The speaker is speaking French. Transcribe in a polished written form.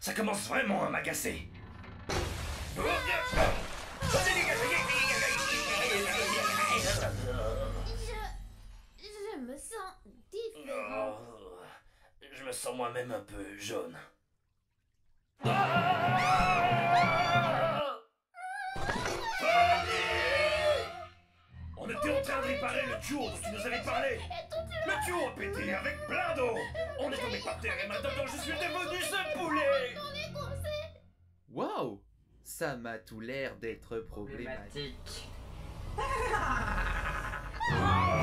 Ça commence vraiment à m'agacer. Je me sens différent. Oh, je me sens moi-même un peu jaune. On était en train de réparer le tuyau dont tu nous avais parlé. Le tuyau a pété avec plein d'eau. On est tombé par terre et maintenant je suis devenu ce poulet. On est coincé. Waouh! Ça m'a tout l'air d'être problématique. Problématique.